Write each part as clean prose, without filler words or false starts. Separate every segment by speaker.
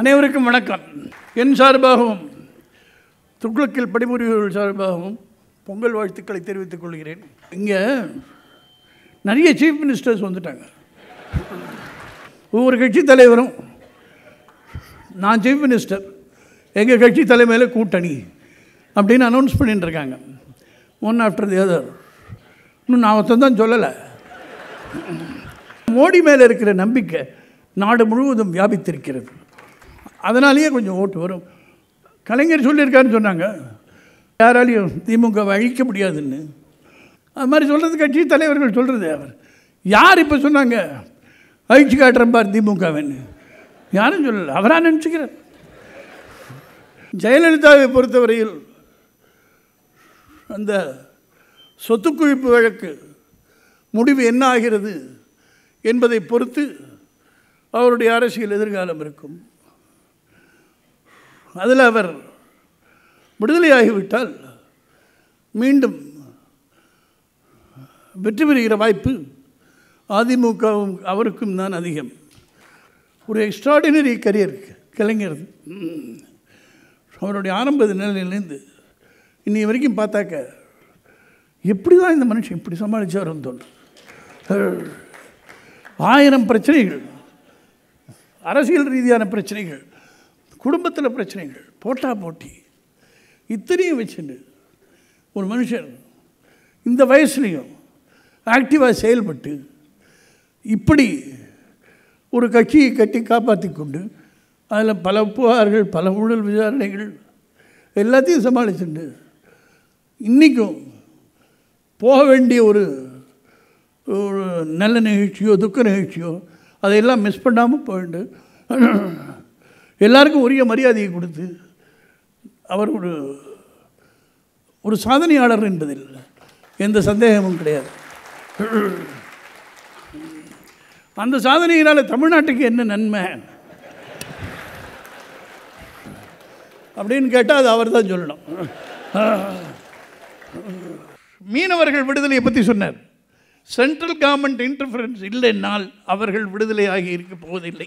Speaker 1: அனைவருக்கும் வணக்கம். என் சார்பாகவும் துக்ளக்கில் பணிபுரிபவர்கள் சார்பாகவும் பொங்கல் வாழ்த்துக்களை தெரிவித்துக் கொள்கிறேன். இங்கே நிறைய சீஃப் மினிஸ்டர்ஸ் வந்துட்டாங்க. ஒவ்வொரு கட்சி தலைவரும் நான் சீஃப் மினிஸ்டர், எங்கள் கட்சி தலைமையில் கூட்டணி அப்படின்னு அனௌன்ஸ் பண்ணிட்டு இருக்காங்க. One after the other. இன்னும் நான் ஒருத்தன் தான் சொல்லலை. மோடி மேலே இருக்கிற நம்பிக்கை நாடு முழுவதும் வியாபித்திருக்கிறது. அதனாலேயே கொஞ்சம் ஓட்டு வரும். கலைஞர் சொல்லியிருக்காருன்னு சொன்னாங்க, யாராலையும் திமுகவை அழிக்க முடியாதுன்னு. அது மாதிரி சொல்கிறது கட்சி தலைவர்கள் சொல்கிறது. அவர் யார் இப்போ சொன்னாங்க அழிச்சு காட்டுறேன் பார் திமுகவேன்னு? யாரும் சொல்லலை, அவராக நினச்சிக்கிறார். ஜெயலலிதாவை பொறுத்தவரையில் அந்த சொத்து குவிப்பு வழக்கு முடிவு என்ன ஆகிறது என்பதை பொறுத்து அவருடைய அரசியல் எதிர்காலம் இருக்கும். அதில் அவர் விடுதலையாகிவிட்டால் மீண்டும் வெற்றி பெறுகிற வாய்ப்பு அதிமுகவும் அவருக்கும் தான் அதிகம். ஒரு எக்ஸ்ட்ராடினரி கரியர் கலைஞர். அவருடைய ஆரம்ப நிலையிலேருந்து இன்னி வரைக்கும் பார்த்தாக்க எப்படி தான் இந்த மனுஷன் இப்படி சமாளித்தார்னு தோன்றும். 1000 பிரச்சனைகள், அரசியல் ரீதியான பிரச்சனைகள், குடும்பத்தில் பிரச்சனைகள், போட்டா போட்டி, இத்தனையும் வச்சுட்டு ஒரு மனுஷன் இந்த வயசுலேயும் ஆக்டிவாக செயல்பட்டு இப்படி ஒரு கட்சியை கட்டி காப்பாற்றி கொண்டு அதில் பல புகார்கள், பல ஊழல் விசாரணைகள் எல்லாத்தையும் சமாளிச்சுண்டு இன்றைக்கும் போக வேண்டிய ஒரு நல்ல நிகழ்ச்சியோ துக்க நிகழ்ச்சியோ அதையெல்லாம் மிஸ் பண்ணாமல் போயிட்டு எல்லாருக்கும் உரிய மரியாதையை கொடுத்து அவர் ஒரு சாதனையாளர் என்பதில் எந்த சந்தேகமும் கிடையாது. அந்த சாதனையினால் தமிழ்நாட்டுக்கு என்ன நன்மை அப்படின்னு கேட்டால் அது அவர் தான் சொல்லணும். மீனவர்கள் விடுதலையை பற்றி சொன்னார். சென்ட்ரல் கவர்மெண்ட் இன்டர்ஃபரன்ஸ் இல்லைன்னால் அவர்கள் விடுதலை ஆகி இருக்க போவதில்லை.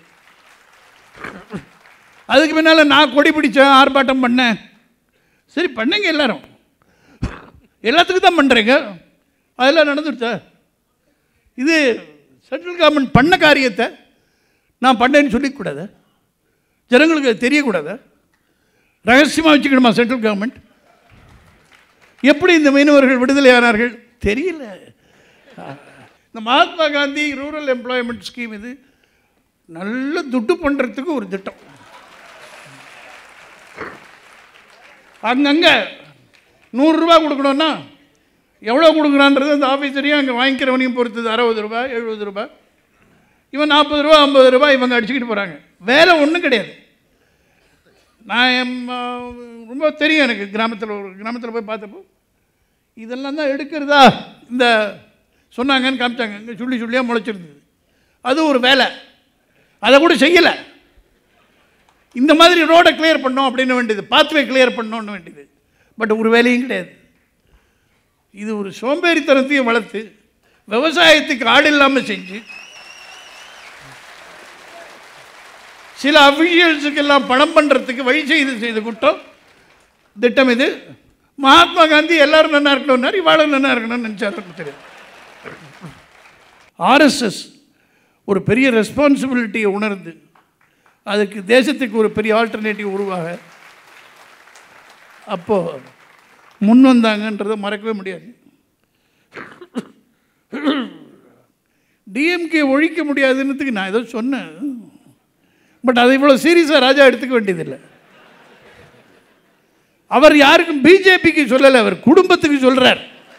Speaker 1: அதுக்கு பின்னால் நான் கொடி பிடிச்சேன், ஆர்ப்பாட்டம் பண்ணேன். சரி பண்ணுங்க, எல்லாரும் எல்லாத்துக்கும் தான் பண்ணுறீங்க, அதெல்லாம் நடந்துடுச்சா? இது சென்ட்ரல் கவர்மெண்ட் பண்ண காரியத்தை நான் பண்ணேன்னு சொல்லிக்கூடாது, ஜனங்களுக்கு அது தெரியக்கூடாது, ரகசியமாக வச்சுக்கணுமா சென்ட்ரல் கவர்மெண்ட்? எப்படி இந்த மீனவர்கள் விடுதலை ஆனார்கள் தெரியல. இந்த Mahatma Gandhi rural employment scheme இது நல்ல துட்டு பண்ணுறதுக்கு ஒரு திட்டம். அங்கங்கே 100 ரூபா கொடுக்கணுன்னா எவ்வளோ கொடுக்குறான்றது அந்த ஆஃபீஸரையும் அங்கே வாங்கிக்கிறவனையும் பொறுத்தது. 60 ரூபா 70 ரூபா, இவன் 40 ரூபா 50 ரூபா இவங்க அடிச்சுக்கிட்டு போகிறாங்க. வேலை ஒன்றும் கிடையாது. நான் ரொம்ப தெரியும் எனக்கு, கிராமத்தில் போய் பார்த்தப்போ இதெல்லாம் தான் எடுக்கிறதா இந்த சொன்னாங்கன்னு காமிச்சாங்க. இங்கே சொல்லியாக முளைச்சிருந்தது. அது ஒரு வேலை, அதை கூட செய்யலை. இந்த மாதிரி ரோடை கிளியர் பண்ணோம் அப்படின்னு வேண்டியது, பாத்வே கிளியர் பண்ணோன்னு வேண்டியது, பட் ஒரு வேலையும் கிடையாது. இது ஒரு சோம்பேறித்தனத்தையும் வளர்த்து விவசாயத்துக்கு ஆடு இல்லாமல் செஞ்சு சில அஃபிஷியல்ஸுக்கு எல்லாம் பணம் பண்ணுறதுக்கு வழி செய்த குற்றம் திட்டம் இது. மகாத்மா காந்தி எல்லாரும் நல்லா இருக்கணும்னார், இவாளும் நல்லா இருக்கணும்னு நினச்சாரு. தெரியாது. ஆர்எஸ்எஸ் ஒரு பெரிய ரெஸ்பான்சிபிலிட்டியை உணர்ந்து அதுக்கு தேசத்துக்கு ஒரு பெரிய ஆல்டர்னேட்டிவ் உருவாக அப்போது முன் வந்தாங்கன்றதை மறக்கவே முடியாது. டிஎம்கே ஒழிக்க முடியாதுன்றதுக்கு நான் ஏதோ சொன்னேன், பட் அதை இவ்வளோ சீரியஸாக ராஜா எடுத்துக்க வேண்டியதில்லை. அவர் யாருக்கும் பிஜேபிக்கு சொல்லலை, அவர் குடும்பத்துக்கு சொல்கிறார்,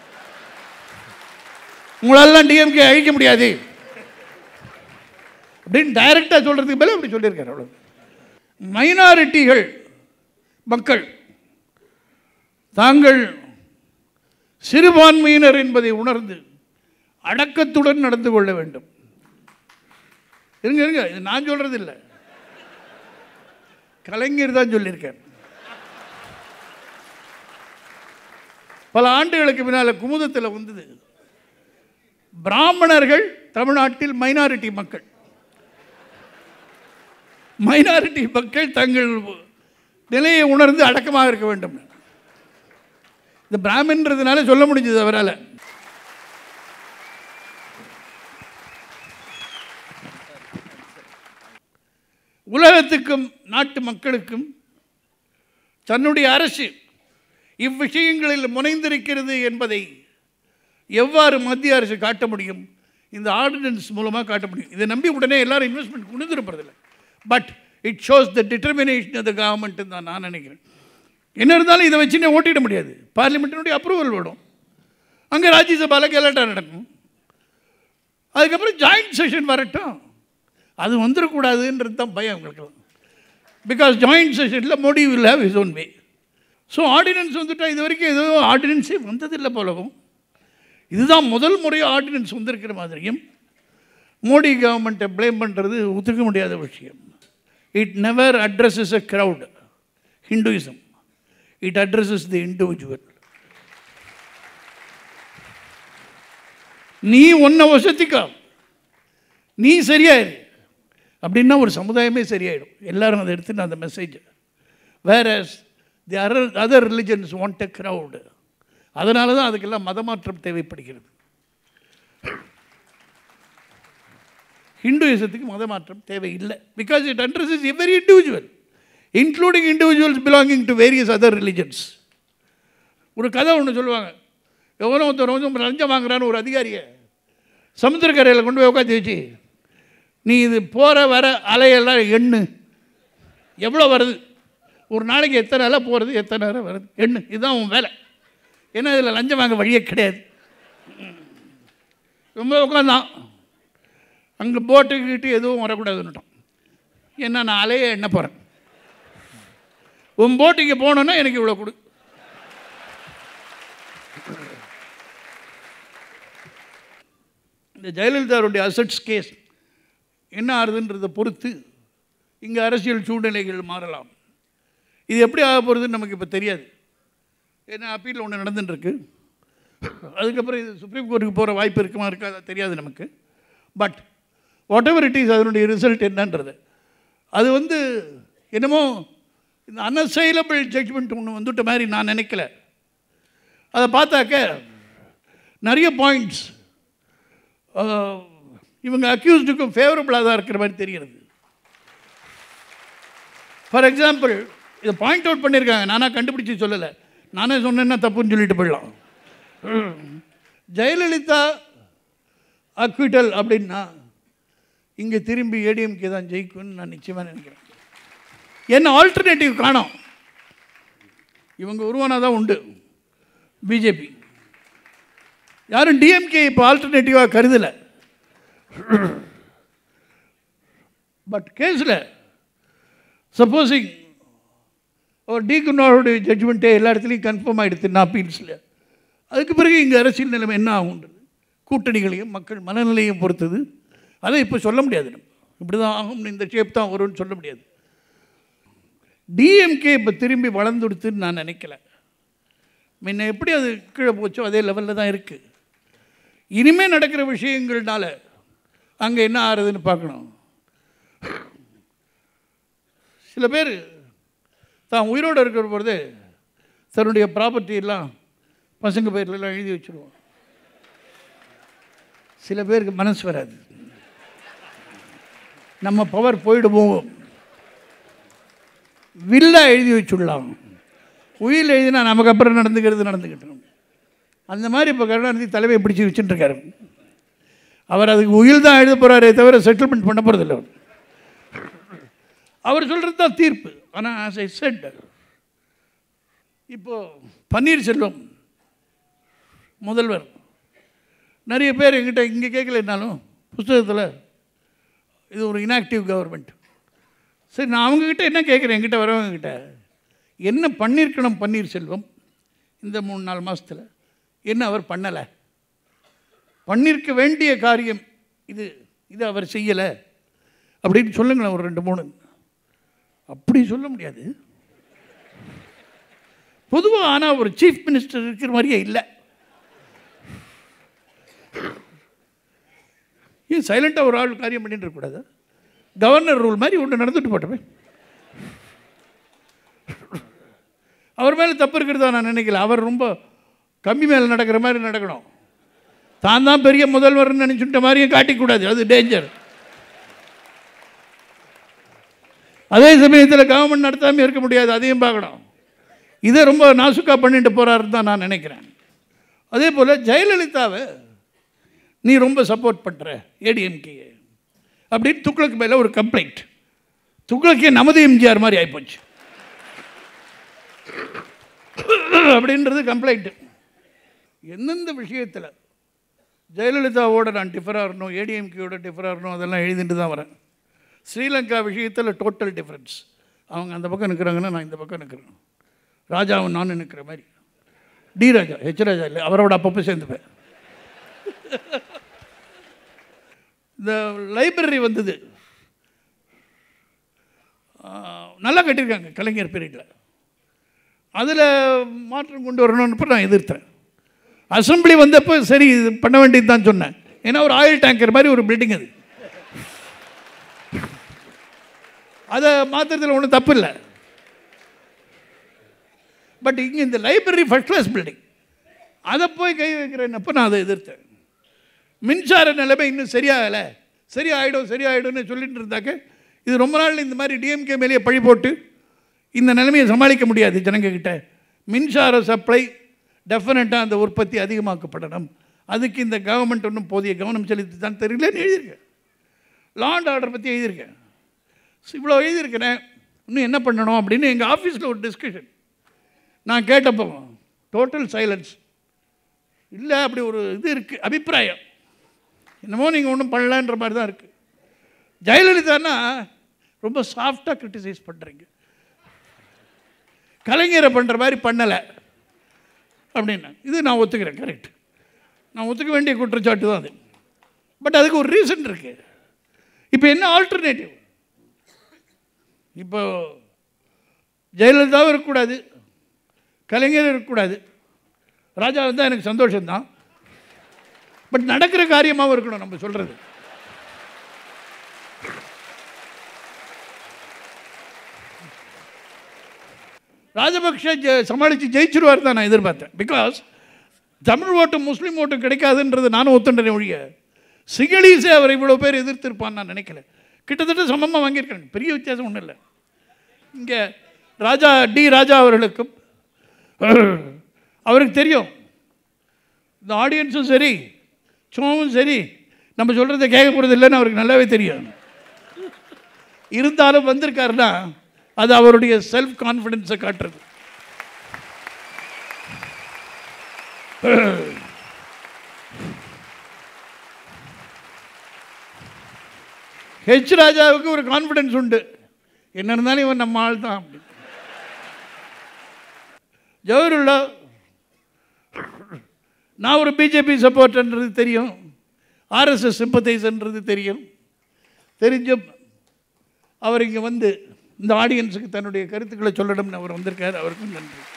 Speaker 1: உங்களெல்லாம் டிஎம்கே அழிக்க முடியாது அப்படின்னு டைரக்டாக சொல்கிறதுக்கு மேலே அப்படி சொல்லியிருக்காரு. அவ்வளோ மைனாரிட்டிகள் மக்கள் தாங்கள் சிறுபான்மையினர் என்பதை உணர்ந்து அடக்கத்துடன் நடந்து கொள்ள வேண்டும். இருங்க, இது நான் சொல்கிறது இல்லை, கலைஞர் தான் சொல்லியிருக்கார். பல ஆண்டுகளுக்கு பின்னால் குமுதத்தில் வந்தது. பிராமணர்கள் தமிழ்நாட்டில் மைனாரிட்டி மக்கள், மைனாரிட்டி மக்கள் தங்கள் நிலையை உணர்ந்து அடக்கமாக இருக்க வேண்டும். இந்த பிராமின்றதுனால சொல்ல முடிஞ்சது அவரால். உலகத்துக்கும் நாட்டு மக்களுக்கும் தன்னுடைய அரசு இவ்விஷயங்களில் முனைந்திருக்கிறது என்பதை எவ்வாறு மத்திய அரசு காட்ட முடியும்? இந்த ஆர்டினன்ஸ் மூலமாக காட்ட முடியும். இதை நம்பி உடனே எல்லாரும் இன்வெஸ்ட்மெண்ட் குனிந்திருப்பதில்லை. But it shows the determination of the government தான் நான் நினைக்கிறேன். என்ன இருந்தாலும் இதை வச்சுன்னே ஓட்டிட முடியாது. பார்லிமெண்ட்டினுடைய அப்ரூவல் வேணும். அங்கே ராஜ்யசபாவில் கலாட்டா நடக்கும். அதுக்கப்புறம் ஜாயிண்ட் செஷன் வரட்டும். அது வந்துடக்கூடாதுன்றது தான் பயம் எங்களுக்கு. பிகாஸ் ஜாயிண்ட் செஷனில் Modi will have his own way. So ordinance வந்துட்டால் இது வரைக்கும் ஏதோ ஆர்டினன்ஸே வந்ததில்லை போலவும். இதுதான் முதல் முறையாக ஆர்டினன்ஸ் வந்திருக்கிற மாதிரியும் மோடி கவர்மெண்ட்டை ப்ளேம் பண்ணுறது ஒத்துக்க முடியாத விஷயம். It never addresses a crowd. Hinduism it addresses the individual. நீ ஒன்றை வசதிக்கா, நீ சரியாயிரு அப்படின்னா ஒரு சமுதாயமே சரியாயிடும். எல்லாரும் அதை எடுத்துன்னு அந்த message. Whereas the other religions want a crowd. அதனால தான் அதுக்கெல்லாம் மதமாற்றம் தேவைப்படுகிறது. ஹிந்துயிசத்துக்கு மதமாற்றம் தேவையில்லை. Because it addresses every individual, including individuals belonging to various other religions. ஒரு கதை ஒன்று சொல்லுவாங்க. எவனோ ஒருத்தர் லஞ்சம் வாங்குறான்னு ஒரு அதிகாரியை சமுத்திரக்கரையில் கொண்டு போய் உட்காந்து வச்சு, நீ இது போகிற வர அலையெல்லாம் எண்ணு, எவ்வளோ வருது, ஒரு நாளைக்கு எத்தனை அலை போகிறது, எத்தனை அலை வருது, எண்ணு, இதுதான் உன் வேலை. ஏன்னா இதில் லஞ்சம் வாங்க வழியே கிடையாது. ரொம்ப உட்காந்தான். அங்கே போட்டுக்கிட்டு எதுவும் வரக்கூடாதுன்னுட்டோம். ஏன்னா நான் அலையை எண்ண போகிறேன். உன் போட்டுக்கு போனோன்னா எனக்கு இவ்வளோ கொடு. இந்த ஜெயலலிதாவுடைய அசட்ஸ் கேஸ் என்ன ஆகுதுன்றதை பொறுத்து இங்கே அரசியல் சூழ்நிலைகள் மாறலாம். இது எப்படி ஆக போகிறதுன்னு நமக்கு இப்போ தெரியாது. ஏன்னா அப்பீல் ஒன்று நடந்துட்டுருக்கு. அதுக்கப்புறம் இது சுப்ரீம் கோர்ட்டுக்கு போகிற வாய்ப்பு இருக்குமா இருக்காதா தெரியாது நமக்கு. But whatever it is, அதனுடைய ரிசல்ட் என்னன்றது அது என்னமோ இந்த அன்அசைலபிள் ஜட்ஜ்மெண்ட் ஒன்று வந்துட்ட மாதிரி நான் நினைக்கல. அதை பார்த்தாக்க நிறைய பாயிண்ட்ஸ் இவங்க அக்யூஸ்டுக்கும் ஃபேவரபுளாக தான் இருக்கிற மாதிரி தெரிகிறது. ஃபார் எக்ஸாம்பிள் இதை பாயிண்ட் அவுட் பண்ணியிருக்காங்க. நானாக கண்டுபிடிச்சி சொல்லலை, நானே சொன்னேன்னா தப்புன்னு சொல்லிட்டு போயிடலாம். ஜெயலலிதா அக்விட்டல் அப்படின்னா இங்கே திரும்பி ஏடிஎம்கே தான் ஜெயிக்கும்னு நான் நிச்சயமாக நினைக்கிறேன். என்ன ஆல்டர்னேட்டிவ் காணோம். இவங்க உருவானா தான் உண்டு பிஜேபி. யாரும் டிஎம்கே இப்போ ஆல்டர்னேட்டிவாக கருதலை. பட் கேஸில் சப்போஸிங் ஒரு டி குன்னாருடைய ஜட்ஜ்மெண்ட்டே எல்லா இடத்துலையும் கன்ஃபார்ம் ஆகிடுதுன்னா அப்பீல்ஸில், அதுக்கு பிறகு இங்கே அரசியல் நிலைமை என்ன ஆகுன்றது கூட்டணிகளையும் மக்கள் மனநிலையும் பொறுத்தது. அதை இப்போ சொல்ல முடியாது. நம்ம இப்படி தான் ஆகும், இந்த ஷேப் தான் வரும்னு சொல்ல முடியாது. டிஎம்கே இப்போ திரும்பி வளர்ந்துடுத்துன்னு நான் நினைக்கல. முன்ன எப்படி அது கீழே போச்சோ அதே லெவலில் தான் இருக்குது. இனிமேல் நடக்கிற விஷயங்கள்னால அங்கே என்ன ஆறுதுன்னு பார்க்கணும். சில பேர் தான் உயிரோடு இருக்கிற பொழுது தன்னுடைய ப்ராப்பர்ட்டியெல்லாம் பசங்க பேர்லாம் எழுதி வச்சுருவோம். சில பேருக்கு மனசு வராது, நம்ம பவர் போயிடுவோம், வில்லாக எழுதி வச்சுடலாம். உயிர் எழுதினா நமக்கு அப்புறம் நடந்துக்கிட்டோம். அந்த மாதிரி இப்போ கருணாநிதி தலைமையை பிடிச்சி வச்சுட்டுருக்காரு. அவர் அதுக்கு உயில் தான் எழுத போகிறாரே தவிர செட்டில்மெண்ட் பண்ண போகிறதில்ல. அவர் சொல்கிறது தான் தீர்ப்பு. ஆனால் ஆஸ் ஐ செட், இப்போது பன்னீர்செல்வம் முதல்வர் நிறைய பேர் எங்கிட்ட இங்கே கேட்கலனாலும் புஸ்தகத்தில் இது ஒரு இன்ஆக்டிவ் கவர்மெண்ட். சரி, நான் அவங்கக்கிட்ட என்ன கேட்குறேன், என்கிட்ட வரவங்கக்கிட்ட என்ன பண்ணியிருக்கணும் பன்னீர்செல்வம் இந்த 3-4 மாதத்தில், என்ன அவர் பண்ணலை, பண்ணியிருக்க வேண்டிய காரியம் இது அவர் செய்யலை அப்படின்னு சொல்லுங்களேன். ஒரு 2-3 அப்படி சொல்ல முடியாது பொதுவாக. ஆனால் ஒரு சீஃப் மினிஸ்டர் இருக்கிற மாதிரியே இல்லை. ஏன் சைலண்ட்டாக ஒரு ஆள் காரியம் பண்ணிட்டு இருக்கக்கூடாது? கவர்னர் ரூல் மாதிரி ஒன்று நடந்துட்டு போட்டோமே. அவர் மேலே தப்பு இருக்கிறதா நான் நினைக்கல. அவர் ரொம்ப கம்மி மேலே நடக்கிற மாதிரி நடக்கணும். தான் தான் பெரிய முதல்வர்னு நினச்சுட்ட மாதிரியும் காட்டிக்கூடாது, அது டேஞ்சர். அதே சமயத்தில் கவர்மெண்ட் நடத்தாமல் இருக்க முடியாது, அதையும் பார்க்கணும். இதை ரொம்ப நாசுக்காக பண்ணிட்டு போகிறாருன்னு தான் நான் நினைக்கிறேன். அதே போல் ஜெயலலிதாவை நீ ரொம்ப சப்போர்ட் பண்ணுற ஏடிஎம்கே அப்படின்னு துக்ளக் மேலே ஒரு கம்ப்ளைண்ட். துக்ளக்கே நமது எம்ஜிஆர் மாதிரி ஆகிப்போச்சு அப்படின்றது கம்ப்ளைண்ட்டு. எந்தெந்த விஷயத்தில் ஜெயலலிதாவோட நான் டிஃபர் ஆகணும், ஏடிஎம்கேயோட டிஃபர் ஆகணும், அதெல்லாம் எழுதிட்டு தான் வரேன். ஸ்ரீலங்கா விஷயத்தில் டோட்டல் டிஃப்ரென்ஸ். அவங்க அந்த பக்கம் நிற்கிறாங்கன்னா நான் இந்த பக்கம் நிற்கிறேன். ராஜாவும் நானும் நிற்கிற மாதிரி. டி ராஜா, ஹெச் ராஜா இல்லை, அவரோட அப்பப்போ சேர்ந்துப்பேன். இந்த லைப்ரரி வந்தது, நல்லா கட்டியிருக்காங்க கலைஞர் பீரியடில். அதில் மாற்றம் கொண்டு வரணும்னு நான் எதிர்த்தேன். அசம்பிளி வந்தப்போ சரி இது பண்ண வேண்டியது தான் சொன்னேன். ஏன்னா ஒரு ஆயில் டேங்கர் மாதிரி ஒரு பில்டிங் அது, அதை மாத்திரத்தில் ஒன்றும் தப்பு இல்லை. பட் இங்கே இந்த லைப்ரரி ஃபர்ஸ்ட் கிளாஸ் பில்டிங், அதை போய் கை வைக்கிறேன்னப்போ நான் அதை எதிர்த்தேன். மின்சார நிலைமை இன்னும் சரியாகலை, சரியாயிடும்னு சொல்லிட்டு இருந்தாக்க இது ரொம்ப நாள் இந்த மாதிரி டிஎம்கே மேலேயே பழி போட்டு இந்த நிலைமையை சமாளிக்க முடியாது ஜனங்கக்கிட்ட. மின்சார சப்ளை டெஃபினட்டாக அந்த உற்பத்தி அதிகமாக்கப்படணும். அதுக்கு இந்த கவர்மெண்ட் ஒன்றும் போதிய கவனம் செலுத்தி தான் தெரியலன்னு எழுதியிருக்கேன். லா அண்ட் ஆர்டர் பற்றி எழுதியிருக்கேன். இவ்வளோ எழுதியிருக்கிறேன். இன்னும் என்ன பண்ணணும் அப்படின்னு எங்கள் ஆஃபீஸில் ஒரு டிஸ்கஷன். நான் கேட்டப்போ டோட்டல் சைலன்ஸ். இல்லை அப்படி ஒரு இது இருக்குது, அபிப்பிராயம் என்னமோ நீங்கள் ஒன்றும் பண்ணலான்ற மாதிரி தான் இருக்குது. ஜெயலலிதான்னா ரொம்ப சாஃப்டாக கிரிட்டிசைஸ் பண்ணுறீங்க, கலைஞரை பண்ணுற மாதிரி பண்ணலை அப்படின்னா இது நான் ஒத்துக்கிறேன், கரெக்ட். நான் ஒத்துக்க வேண்டிய குற்றச்சாட்டு தான் அது. பட் அதுக்கு ஒரு ரீசன் இருக்குது. இப்போ என்ன ஆல்டர்னேட்டிவ்? இப்போ ஜெயலலிதாவும் இருக்கக்கூடாது, கலைஞர் இருக்கக்கூடாது, ராஜா தான் எனக்கு சந்தோஷம்தான். பட் நடக்கிற காரியமாகவும் இருக்கணும் நம்ம சொல்கிறது. ராஜபக்ஷ சமாளித்து ஜெயிச்சிருவார் தான் நான் எதிர்பார்த்தேன். பிகாஸ் தமிழ் ஓட்டும் முஸ்லீம் ஓட்டும் கிடைக்காதுன்றது நானும் ஒத்துண்டேன் ஒழிய சிங்களீஸே அவர் இவ்வளோ பேர் எதிர்த்திருப்பான்னு நான் நினைக்கல. கிட்டத்தட்ட சமமாக வாங்கியிருக்காங்க, பெரிய வித்தியாசம் ஒன்றும் இல்லை. இங்கே டி ராஜா அவர்களுக்கும் அவருக்கு தெரியும், இந்த ஆடியன்ஸும் சரி சும்மாவும் சரி நம்ம சொல்கிறத கேட்க போகிறது இல்லைன்னு அவருக்கு நல்லாவே தெரியும். இருந்தாலும் வந்திருக்காருன்னா அது அவருடைய செல்ஃப் கான்ஃபிடென்ஸை காட்டுறது. ஹெச் ராஜாவுக்கு ஒரு கான்ஃபிடென்ஸ் உண்டு, என்ன இருந்தாலும் இவன் நம்ம ஆள் தான் அப்படி. ஜவஹர்லா நான் ஒரு பிஜேபி சப்போர்ட்ன்றது தெரியும், ஆர்எஸ்எஸ் சிம்பத்தைசர்ன்றது தெரிஞ்சும் அவர் இங்கே வந்து இந்த ஆடியன்ஸுக்கு தன்னுடைய கருத்துக்களை சொல்லணும்னு அவர் வந்திருக்கார். அவருக்கும் நன்றி.